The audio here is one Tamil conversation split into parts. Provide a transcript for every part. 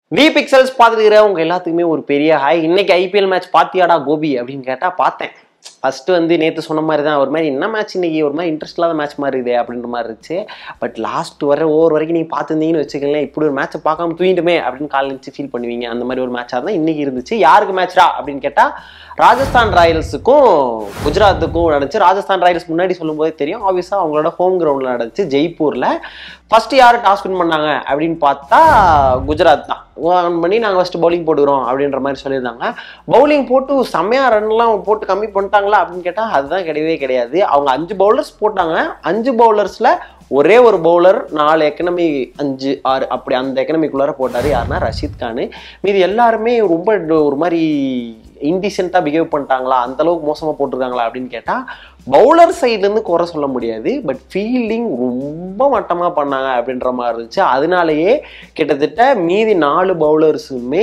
Vee Pixels பார்த்துக்கிறவங்க எல்லாத்துக்குமே ஒரு பெரிய ஹாய். இன்னைக்கு ஐபிஎல் மேட்ச் பாத்தியாடா கோபி அப்படின்னு கேட்டா பார்த்தேன். ஃபர்ஸ்ட் நேற்று சொன்ன மாதிரி தான் ஒரு மாதிரி என்ன மேட்ச் இன்னைக்கு ஒரு மாதிரி இன்ட்ரெஸ்ட் இல்லாத மேட்ச் மாதிரி இதே அப்படின்ற மாதிரி இருந்துச்சு. பட் லாஸ்ட் ஓவர் வரைக்கும் நீங்கள் பார்த்துருந்தீங்கன்னு வச்சுக்கங்களேன், இப்படி ஒரு மேட்ச்சை பார்க்காம தூங்கிட்டுமே அப்படின்னு காலையில் இருந்துச்சு ஃபீல் பண்ணுவீங்க. அந்த மாதிரி ஒரு மேட்சாக தான் இன்னைக்கு இருந்துச்சு. யாருக்கு மேட்ச்ரா அப்படின்னு கேட்டால் ராஜஸ்தான் ராயல்ஸுக்கும் குஜராத்துக்கும் நடந்துச்சு. ராஜஸ்தான் ராயல்ஸ் முன்னாடி சொல்லும்போதே தெரியும், ஆப்வியஸாக அவங்களோட ஹோம் கிரவுண்டில் நடந்துச்சு ஜெய்ப்பூரில். ஃபர்ஸ்ட் யார் டாஸ் வின் பண்ணாங்க அப்படின்னு பார்த்தா குஜராத் தான். பண்ணி நாங்கள் ஃபர்ஸ்ட் பவுலிங் போட்டுக்கிறோம் அப்படின்ற மாதிரி சொல்லியிருந்தாங்க. பவுலிங் போட்டு செம்மையாக ரன்லாம் போட்டு கம்மி பண்ணிட்டாங்களா அப்படின்னு கேட்டால் அதுதான் கிடையவே கிடையாது. அவங்க 5 பவுலர்ஸ் போட்டாங்க. 5 பவுலர்ஸில் ஒரே ஒரு பவுலர் 4 எக்கனமி 5 6 அப்படி அந்த எக்கனமிக்குள்ளார போட்டார். யாருன்னா ரஷீத் கான். மீது எல்லாருமே ரொம்ப ஒரு மாதிரி இன்டிசென்ட்டாக பிஹேவ் பண்ணிட்டாங்களா, அந்தளவுக்கு மோசமாக போட்டிருக்காங்களா அப்படின்னு கேட்டால் பவுலர் சைட்லேருந்து குறை சொல்ல முடியாது. பட் ஃபீல்டிங் ரொம்ப மட்டமாக பண்ணாங்க அப்படின்ற மாதிரி இருந்துச்சு. அதனாலேயே கிட்டத்தட்ட மீதி 4 பவுலர்ஸுமே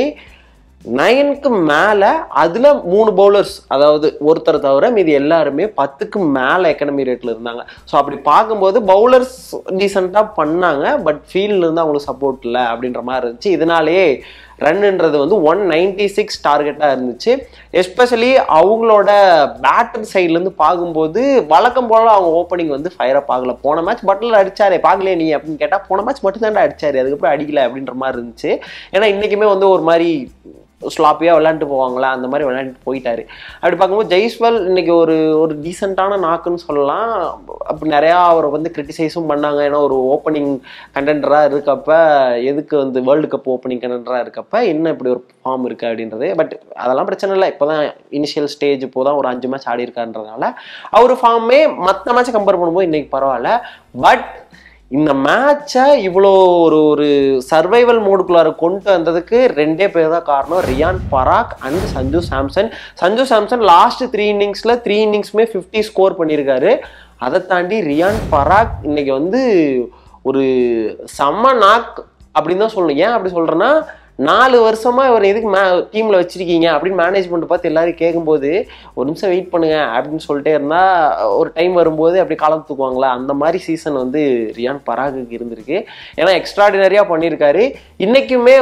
9க்கு மேலே, அதில் 3 பவுலர்ஸ் அதாவது ஒருத்தர் தவிர மீதி எல்லாருமே 10க்கு மேலே எக்கனமி ரேட்டில் இருந்தாங்க. ஸோ அப்படி பார்க்கும்போது பவுலர்ஸ் டீசெண்டாக பண்ணாங்க. பட் ஃபீல்ட்லேருந்து அவங்களுக்கு சப்போர்ட் இல்லை அப்படின்ற மாதிரி இருந்துச்சு. இதனாலேயே ரன்ன்றது 196 டார்கெட்டாக இருந்துச்சு. எஸ்பெஷலி அவங்களோட பேட்டர் சைட்லேருந்து பார்க்கும்போது வழக்கம் போல அவங்க ஓப்பனிங் ஃபயரப் ஆகலை. போன மேட்ச் பட்லர் அடிச்சாரு, பார்க்கலையே நீ அப்படின்னு கேட்டால் போன மேட்ச் மட்டும் தாண்டா அடிச்சாரு, அதுக்கப்புறம் அடிக்கல அப்படின்ற மாதிரி இருந்துச்சு. ஏன்னா இன்றைக்குமே ஒரு மாதிரி ஸ்லாப்பியாக விளையாண்டு போவாங்களா, அந்த மாதிரி விளையாண்டு போயிட்டாரு. அப்படி பார்க்கும்போது ஜெய்ஸ்வால் இன்னைக்கு ஒரு டீசெண்டான நாக்குன்னு சொல்லலாம். அப்படி நிறையா அவரை கிரிட்டிசைஸும் பண்ணாங்க. ஏன்னா ஒரு ஓப்பனிங் கண்டெண்டராக இருக்கப்ப, எதுக்கு வேர்ல்டு கப் ஓப்பனிங் கண்டெண்டராக இருக்கப்ப என்ன இப்படி ஒரு ஃபார்ம் இருக்குது அப்படின்றது. பட் அதெல்லாம் பிரச்சனை இல்லை. இப்போ தான் இனிஷியல் ஸ்டேஜ், இப்போ தான் ஒரு 5 மேட்ச் ஆடி இருக்காருன்றதுனால அவர் ஃபார்மே மற்ற மேட்சை கம்பேர் பண்ணும்போது இன்னைக்கு பரவாயில்ல. பட் இந்த மேட்சை இவ்வளோ ஒரு சர்வைவல் மோடுக்குள்ளார கொண்டு வந்ததுக்கு 2 பேர் தான் காரணம், ரியான் பராக் அண்ட் சஞ்சு சாம்சன். சஞ்சு சாம்சன் லாஸ்ட் 3 இன்னிங்ஸில் 3 இன்னிங்ஸுமே 50 ஸ்கோர் பண்ணியிருக்காரு. அதை தாண்டி ரியான் பராக் இன்னைக்கு ஒரு செம்ம நாக் அப்படின்னு தான் சொல்லணும். ஏன் அப்படி சொல்கிறேன்னா, 4 வருஷமா இவர் எதுக்கு டீமில் வச்சிருக்கீங்க அப்படின்னு மேனேஜ்மெண்ட் பார்த்து எல்லாரும் கேட்கும்போது ஒரு நிமிஷம் வெயிட் பண்ணுங்க அப்படின்னு சொல்லிட்டே இருந்தால் ஒரு டைம் வரும்போது அப்படி காலம் தூக்குவாங்களா, அந்த மாதிரி சீசன் ரியான் பராகுக்கு இருந்திருக்கு. ஏன்னா எக்ஸ்ட்ராடினரியாக பண்ணியிருக்காரு. இன்றைக்குமே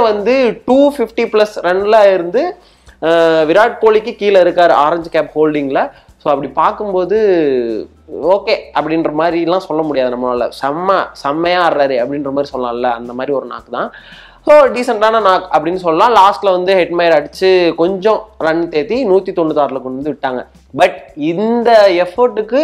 250+ ரன்ல இருந்து விராட் கோலிக்கு கீழே இருக்கார் ஆரஞ்சு கேப் ஹோல்டிங்கில். ஸோ அப்படி பார்க்கும்போது ஓகே அப்படின்ற மாதிரிலாம் சொல்ல முடியாது நம்மளால. செம்மையாக ஆடுறாரு அப்படின்ற மாதிரி சொல்லலாம்ல, அந்த மாதிரி ஒரு நாக்கு தான். ஸோ டீசெண்டான நாக் அப்படின்னு சொல்லலாம். லாஸ்ட்டில் ஹெட்மயர் அடித்து கொஞ்சம் ரன் தேத்தி 196 கொண்டு விட்டாங்க. பட் இந்த எஃபர்ட்டுக்கு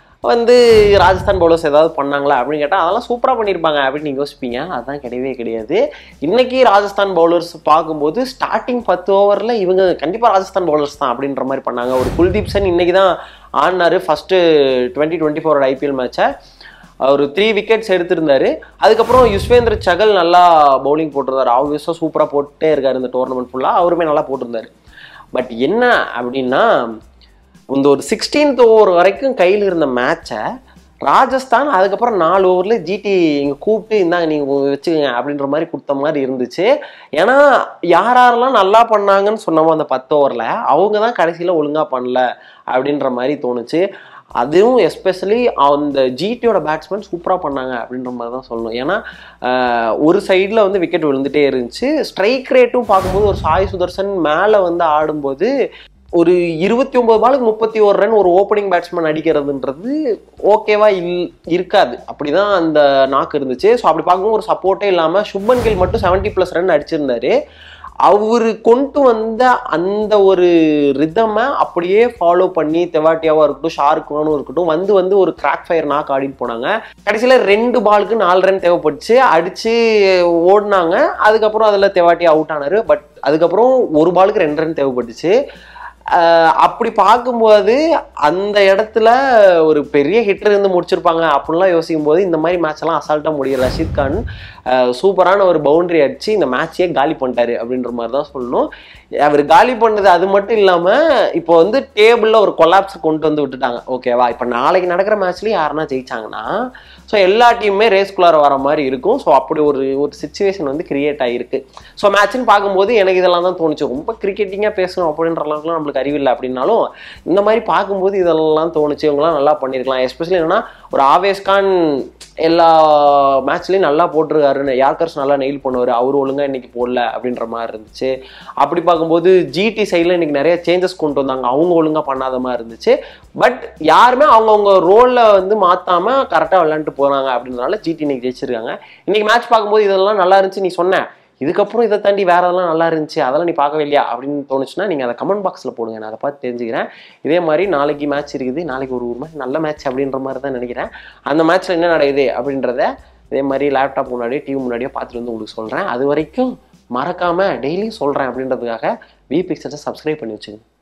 ராஜஸ்தான் பவுலர்ஸ் ஏதாவது பண்ணாங்களா அப்படின்னு கேட்டால் அதெல்லாம் சூப்பராக பண்ணியிருப்பாங்க அப்படின்னு நீங்கள் யோசிப்பீங்க. அதுதான் கிடையவே கிடையாது. இன்னைக்கு ராஜஸ்தான் பவுலர்ஸ் பார்க்கும்போது ஸ்டார்டிங் 10 ஓவரில் இவங்க கண்டிப்பாக ராஜஸ்தான் பவுலர்ஸ் தான் அப்படின்ற மாதிரி பண்ணாங்க. ஒரு குல்தீப் சென் இன்னைக்கு தான் ஆடினார் ஃபஸ்ட்டு 2024 ஐபிஎல் மேட்சை. அவர் 3 விக்கெட்ஸ் எடுத்திருந்தாரு. அதுக்கப்புறம் யுஸ்வேந்திர சகல் நல்லா பவுலிங் போட்டிருந்தாரு. ஆப்வியஸாக சூப்பராக போட்டே இருக்காரு இந்த டோர்னமெண்ட் ஃபுல்லாக. அவருமே நல்லா போட்டிருந்தாரு. பட் என்ன அப்படின்னா, ஒரு 16th ஓவர் வரைக்கும் கையில் இருந்த மேட்சை ராஜஸ்தான் அதுக்கப்புறம் 4 ஓவரில் ஜிடி இங்கே கூப்பிட்டு இருந்தாங்க நீங்கள் வச்சுக்கோங்க அப்படின்ற மாதிரி கொடுத்த மாதிரி இருந்துச்சு. ஏன்னா யாரெல்லாம் நல்லா பண்ணாங்கன்னு சொன்னோமோ அந்த 10 ஓவரில் அவங்க தான் கடைசியில் ஒழுங்காக பண்ணல அப்படின்ற மாதிரி தோணுச்சு. அதுவும் எஸ்பெஷலி அந்த ஜிடியோட பேட்ஸ்மேன் சூப்பராக பண்ணாங்க அப்படின்ற மாதிரி தான் சொல்லணும். ஏன்னா ஒரு சைடில் விக்கெட் விழுந்துட்டே இருந்துச்சு. ஸ்ட்ரைக் ரேட்டும் பார்க்கும்போது ஒரு சாய் சுதர்சன் மேலே ஆடும்போது ஒரு 29 பாலுக்கு 31 ரன் ஒரு ஓப்பனிங் பேட்ஸ்மேன் அடிக்கிறதுன்றது ஓகேவா இருக்காது. அப்படிதான் அந்த நாக்கு இருந்துச்சு. ஸோ அப்படி பார்க்கும்போது ஒரு சப்போர்ட்டே இல்லாமல் சுப்மன் கில் மட்டும் 70+ ரன் அடிச்சிருந்தாரு. அவர் கொண்டு வந்த அந்த ஒரு ரிதமை அப்படியே ஃபாலோ பண்ணி தெவாட்டியாவாக இருக்கட்டும், ஷாருக்கானும் இருக்கட்டும் ஒரு கிராக் ஃபயர் நாக் ஆடிட்டு போனாங்க. கடைசியில் 2 பாலுக்கு 4 ரன் தேவைப்பட்டுச்சு, அடித்து ஓடினாங்க. அதுக்கப்புறம் அதில் தெவாட்டியா அவுட் ஆனார். பட் அதுக்கப்புறம் 1 பாலுக்கு 2 ரன் தேவைப்பட்டுச்சு. அப்படி பார்க்கும்போது அந்த இடத்துல ஒரு பெரிய ஹிட்டர் இருந்து முடிச்சிருப்பாங்க அப்படின்லாம் யோசிக்கும் போது இந்த மாதிரி மேட்ச்லாம் அசால்ட்டாக முடியும். ரஷீத் கான் சூப்பரான ஒரு பவுண்டரி அடிச்சு இந்த மேட்சையே காலி பண்ணிட்டாரு அப்படின்ற மாதிரி தான் சொல்லணும். அவர் காலி பண்ணது அது மட்டும் இல்லாமல் இப்போ டேபிளில் ஒரு கொலாப்ஸ் கொண்டு விட்டுட்டாங்க. ஓகேவா, இப்போ நாளைக்கு நடக்கிற மேட்ச்லேயும் யாருன்னா ஜெயிச்சாங்கன்னா ஸோ எல்லா டீமுமே ரேஸ்குள்ளார வர மாதிரி இருக்கும். ஸோ அப்படி ஒரு சிச்சுவேஷன் கிரியேட் ஆகிருக்கு. ஸோ மேட்ச்னு பார்க்கும்போது எனக்கு இதெல்லாம் தான் தோணுச்சு. ரொம்ப கிரிக்கெட்டிங்காக பேசணும் அப்படின்ற அளவுக்குலாம் நம்மளுக்கு உங்களுக்கு அறிவில்லை அப்படின்னாலும் இந்த மாதிரி பார்க்கும்போது இதெல்லாம் தோணுச்சு, இவங்கலாம் நல்லா பண்ணியிருக்கலாம். எஸ்பெஷலி என்னன்னா ஒரு ஆவேஸ்கான் எல்லா மேட்ச்லையும் நல்லா போட்டிருக்காருன்னு, யார்கர்ஸ் நல்லா நெயில் பண்ணுவார், அவர் ஒழுங்காக இன்னைக்கு போடல அப்படின்ற மாதிரி இருந்துச்சு. அப்படி பார்க்கும்போது ஜிடி சைடில் இன்னைக்கு நிறைய சேஞ்சஸ் கொண்டு வந்தாங்க, அவங்க ஒழுங்காக பண்ணாத மாதிரி இருந்துச்சு. பட் யாருமே அவங்கவுங்க ரோலில் வந்து மாற்றாமல் கரெக்டாக விளையாண்டுட்டு போகிறாங்க அப்படின்றனால ஜிடி இன்னைக்கு ஜெயிச்சிருக்காங்க. இன்னைக்கு மேட்ச் பார்க்கும்போது இதெல்லாம் நல்லா இருந்துச்சு நீ சொன்ன, இதுக்கப்புறம் இதை தாண்டி வேற எதெல்லாம் நல்லா இருந்துச்சு அதெல்லாம் நீ பார்க்கவே இல்லையா அப்படின்னு தோணுச்சுன்னா நீங்கள் அதை கமெண்ட் பாக்ஸில் போடுங்க, நான் அதை பார்த்து தெரிஞ்சுக்கிறேன். இதே மாதிரி நாளைக்கு மேட்ச் இருக்குது, நாளைக்கு ஒரு மாதிரி நல்ல மேட்ச் அப்படின்ற மாதிரி தான் நினைக்கிறேன். அந்த மேட்ச்சில் என்ன நடக்குது அப்படின்றத இதே மாதிரி லேப்டாப் முன்னாடியோ டிவி முன்னாடியோ பார்த்துட்டு வந்து உங்களுக்கு சொல்கிறேன். அது வரைக்கும் மறக்காமல் டெய்லியும் சொல்கிறேன் அப்படின்றதுக்காக Vee Pixels சப்ஸ்கிரைப் பண்ணி வச்சுக்கோங்க.